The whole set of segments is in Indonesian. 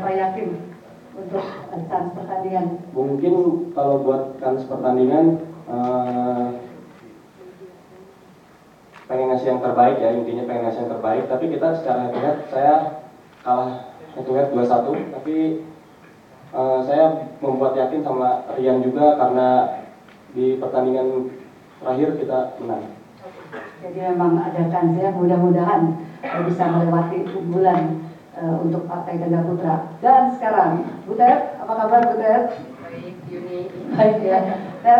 seberapa yakin untuk kans pertandingan? Mungkin kalau buat kans pertandingan pengen ngasih yang terbaik ya, intinya pengen ngasih yang terbaik. Tapi kita secara head-to-head saya kalah head-to-head 2-1. Tapi saya membuat yakin sama Rian juga karena di pertandingan terakhir kita menang. Jadi memang ada kans ya, mudah-mudahan bisa melewati unggulan untuk Partai Ganda Putra. Dan sekarang, Butet, apa kabar Butet? Baik, Yuni. Baik ya. Dan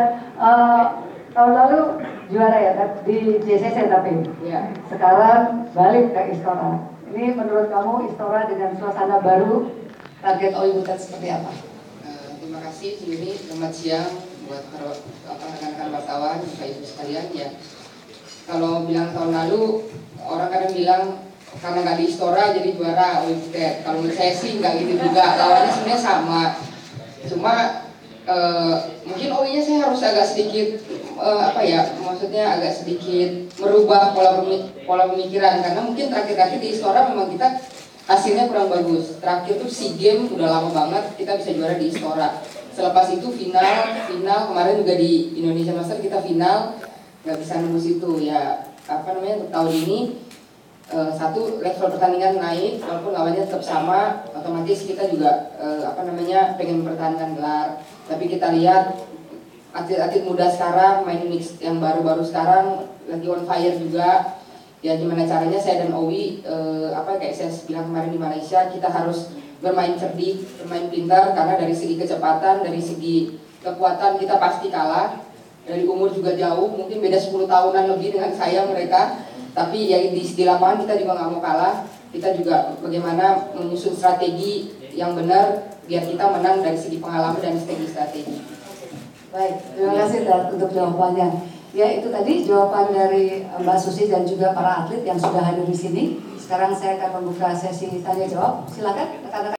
tahun lalu juara ya di JCC tapi Ya. sekarang balik ke Istora. Ini menurut kamu Istora dengan suasana baru, target OI Butet seperti apa? Terima kasih Yuni, selamat siang buat rekan-rekan wartawan, Bapak Ibu sekalian ya. Kalau bilang tahun lalu, orang kadang bilang karena nggak di Istora jadi juara OI Butet. Kalau menurut saya sih nggak gitu juga, lawannya sebenarnya sama. Cuma mungkin OI-nya saya harus agak sedikit maksudnya agak sedikit merubah pola pemikiran karena mungkin terakhir-terakhir di Istora memang kita hasilnya kurang bagus. Terakhir tuh SEA Games udah lama banget kita bisa juara di Istora. Selepas itu final kemarin juga di Indonesia Master kita final nggak bisa nembus itu ya. Untuk tahun ini satu level pertandingan naik walaupun lawannya tetap sama, otomatis kita juga pengen mempertahankan gelar. Tapi kita lihat atlet-atlet muda sekarang main mix yang baru-baru sekarang lagi on fire juga. Ya gimana caranya saya dan Owi kayak saya bilang kemarin di Malaysia, kita harus bermain cerdik, bermain pintar karena dari segi kecepatan, dari segi kekuatan kita pasti kalah. Dari umur juga jauh, mungkin beda 10 tahunan lebih dengan saya mereka. Tapi ya di lapangan kita juga nggak mau kalah. Kita juga bagaimana menyusun strategi yang benar biar kita menang dari segi pengalaman dan segi strategi. Baik, terima kasih Dad untuk jawabannya. Ya itu tadi jawaban dari Mbak Susi dan juga para atlet yang sudah hadir di sini. Sekarang saya akan membuka sesi tanya jawab. Silakan rekan-rekan.